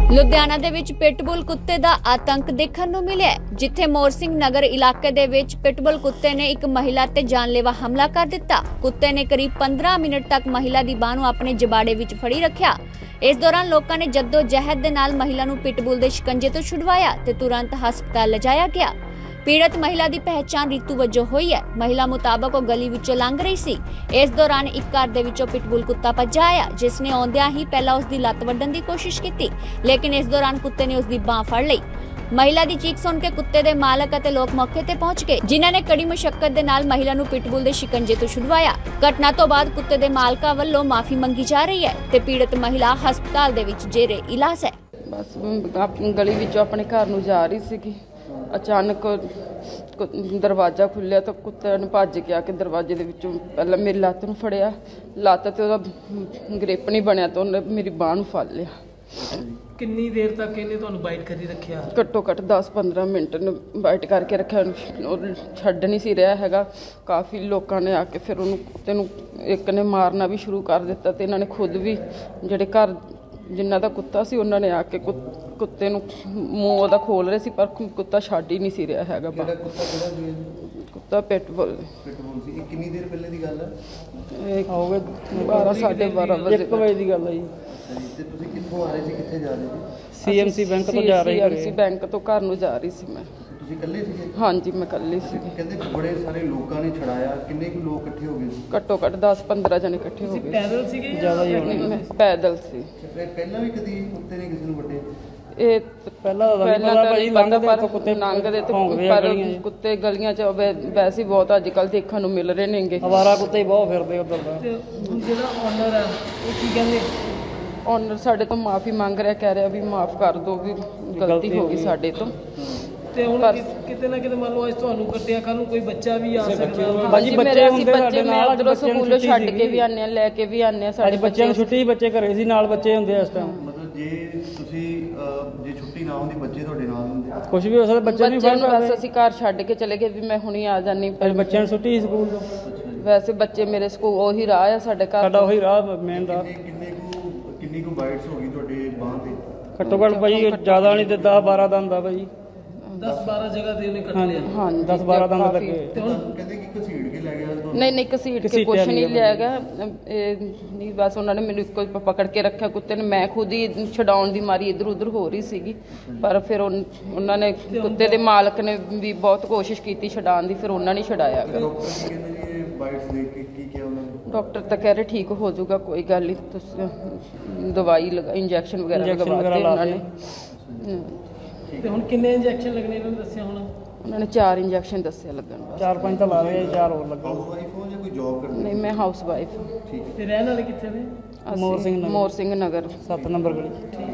ਲੁਧਿਆਣਾ ਦੇ ਵਿੱਚ ਪਿਟਬੁਲ ਕੁੱਤੇ ਦਾ ਆਤੰਕ ਦੇਖਣ ਨੂੰ ਮਿਲਿਆ, ਜਿੱਥੇ ਮੋਰ ਸਿੰਘ ਨਗਰ ਇਲਾਕੇ ਦੇ ਵਿੱਚ ਪਿਟਬੁਲ ਕੁੱਤੇ ਨੇ ਇੱਕ ਮਹਿਲਾ ਤੇ ਜਾਨਲੇਵਾ ਹਮਲਾ ਕਰ ਦਿੱਤਾ। ਕੁੱਤੇ ਨੇ ਕਰੀਬ 15 ਮਿੰਟ ਤੱਕ ਮਹਿਲਾ ਦੀ ਬਾਹ ਨੂੰ ਆਪਣੇ ਜਬਾੜੇ ਵਿੱਚ ਫੜੀ ਰੱਖਿਆ। ਇਸ ਦੌਰਾਨ ਲੋਕਾਂ ਨੇ ਜਹਿਦ ਦੇ ਨਾਲ ਮਹਿਲਾ ਨੂੰ ਪਿਟਬੁਲ ਦੇ ਸ਼ਿਕੰਜੇ ਤੋਂ ਛੁਡਵਾਇਆ ਤੇ ਤੁਰੰਤ ਹਸਪਤਾਲ ਲਿਜਾਇਆ ਗਿਆ। पीड़ित महिला की पहचान रीतू वजों हुई है। महिला मुताबक वो गली विचों लंघ रही सी। इस दौरान एक घर दे विचों पिटबुल कुत्ता भज्जा आया, जिसने आउंदियां ही पहला उसकी लत्त वड्डण की कोशिश की, लेकिन इस दौरान कुत्ते ने उसकी बांह फड़ लई। महिला की चीख सुन के कुत्ते के मालक और लोग मौके ते पहुंच गए, जिन्हां ने कड़ी मुशक्कत दे नाल महिला नूं पिटबुल के शिकंजे तो छुडवाया। घटना तो बाद कुत्ते के मालका वल्लों माफी मंगी जा रही है ते पीड़ित महिला हस्पताल दे विच जेरे इलाज है। बस गली विचों अपने घर नूं जा रही सी, अचानक दरवाजा खुलिया तो कुत्ते ने भज के आके दरवाजे दे विचों पहले मेरी लत्त नूं फड़िया, लत्त ते ओहदा ग्रिप नहीं बनया तो उन्हें मेरी बांह नूं फड़ लिया। कितनी देर तक इन्हें तुहानूं बाइट करी रखिया? घट्टो घट्ट 10-15 मिनट बाइट करके रखा, छड्ड नहीं सी रहा हैगा। काफ़ी लोगों ने आके फिर उन्होंने कुत्ते नूं एक ने मारना भी शुरू कर दिता ते इन्होंने खुद भी जिहड़े घर जिन्ना दा कुत्ता सी उन्होंने आके कुत्ते नूं मूँह ओहदा खोल रहे सी, पर कुत्ता छड्ड ही नहीं सी रहा हैगा। कुत्ता पिटबुल सी। कितनी देर पहले दी गल है? हो गए 12-12:30 बजे 1 बजे दी गल है जी। ते तुसीं कित्थों आ रहे सी, कित्थे जा रहे सी? सीएमसी बैंक तो जा रही है। सीएमसी बैंक तो घर नूं जा रही सी मैं। तुसीं इकल्ले सीगे? हाँ जी मैं कल्ली सी। कहंदे बड़े सारे लोगों ने छड़ाया, किन्ने कुछ लोग इकट्ठे हो गए? घट्टो घट्ट 10-15 जने इकट्ठे हो गए। पैदल सीगे ज्यादा ही होने? मैं पैदल सी। पहला भी कदी कुत्ते ने किसी नूं वड्डे? कुत्ते गलियां च वैसे बहुत अजकल देखने को मिल रहे ने। आवारा कुत्ते बहुत फिरदे उधर। जेड़ा ओनर है वो की कहंदे? ओनर साडे तो माफी मांग रहा, कह रहा भी माफ कर दो, भी गलती हो गई साडे तो। ਤੇ ਹੁਣ ਕਿਤੇ ਨਾ ਕਿਤੇ ਮੰਨ ਲਓ ਅੱਜ ਤੁਹਾਨੂੰ ਕੱਟਿਆ, ਕੱਲ ਨੂੰ ਕੋਈ ਬੱਚਾ ਵੀ ਆ ਸਕਦਾ। ਬਾਜੀ ਬੱਚੇ ਹੁੰਦੇ ਸਾਡੇ ਨਾਲ, ਜਦੋਂ ਸਕੂਲੋਂ ਛੱਡ ਕੇ ਵੀ ਆਨੇ ਆ, ਲੈ ਕੇ ਵੀ ਆਨੇ ਆ। ਸਾਡੇ ਬੱਚਿਆਂ ਨੂੰ ਛੁੱਟੀ, ਬੱਚੇ ਘਰੇ ਸੀ, ਨਾਲ ਬੱਚੇ ਹੁੰਦੇ ਇਸ ਟਾਈਮ। ਮਤਲਬ ਜੇ ਤੁਸੀਂ ਜੇ ਛੁੱਟੀ ਨਾ ਹੁੰਦੀ, ਬੱਚੇ ਤੁਹਾਡੇ ਨਾਲ ਹੁੰਦੇ? ਕੁਝ ਵੀ ਹੋ ਸਕਦਾ, ਬੱਚੇ ਨਹੀਂ ਫੜ ਸਕਦੇ। ਬਸ ਅਸੀਂ ਘਰ ਛੱਡ ਕੇ ਚਲੇ ਗਏ ਵੀ ਮੈਂ ਹੁਣੀ ਆ ਜਾਨੀ। ਬੱਚਿਆਂ ਨੂੰ ਛੁੱਟੀ ਸਕੂਲ ਤੋਂ। ਵੈਸੇ ਬੱਚੇ ਮੇਰੇ ਸਕੂਲ ਉਹੀ ਰਾਹ ਆ ਸਾਡੇ ਘਰ, ਸਾਡਾ ਉਹੀ ਰਾਹ ਮੇਨ ਰਾਹ। ਕਿੰਨੀ ਕੁ ਬਾਈਟਸ ਹੋ ਗਈ ਤੁਹਾਡੇ ਬਾਂਹ ਤੇ? ਘੱਟੋ ਘੱਟ ਭਾਈ ਜ਼ਿਆਦਾ ਨਹੀਂ ਤੇ 10-12 ਦੰਦ ਆ ਭਾਈ। 10-12 ਜਗ੍ਹਾ ਤੇ ਉਹਨੇ ਕੱਟ ਲਿਆ। ਹਾਂ 10-12 ਦੰਦ ਲੱਗੇ। ਕਹਿੰਦੇ ਕਿ ਘਸੀੜ ਕੇ ਲੈ ਗਿਆ ਤੁਹਾਨੂੰ? ਨਹੀਂ ਘਸੀੜ ਕੇ ਕੁਛ ਨਹੀਂ ਲਿਆ ਗਿਆ। ਨਹੀਂ ਬਸ ਉਹਨਾਂ ਨੇ ਮੈਨੂੰ ਇੱਕੋ ਪਕੜ ਕੇ ਰੱਖਿਆ ਕੁੱਤੇ ਨੇ। ਮੈਂ ਖੁਦ ਹੀ ਛਡਾਉਣ ਦੀ ਮਾਰੀ ਇੱਧਰ ਉੱਧਰ ਹੋ ਰਹੀ ਸੀਗੀ, ਪਰ ਫਿਰ ਉਹਨਾਂ ਨੇ ਕੁੱਤੇ ਦੇ ਮਾਲਕ ਨੇ ਵੀ ਬਹੁਤ ਕੋਸ਼ਿਸ਼ ਕੀਤੀ ਛਡਾਉਣ ਦੀ, ਫਿਰ ਉਹਨਾਂ ਨੇ ਛਡਾਇਆ। डॉक्टर तो कह रहे ठीक हो जाऊगा, कोई गल नहीं, दवाई लगा इंजैक्शन वगैरह लगवाते उन्होंने 4 इंजैक्शन दस्से लगन। 4-5 तो ला रहे, 4 और लगा। नहीं मैं house wife. Mor Singh Nagar 7 number गली।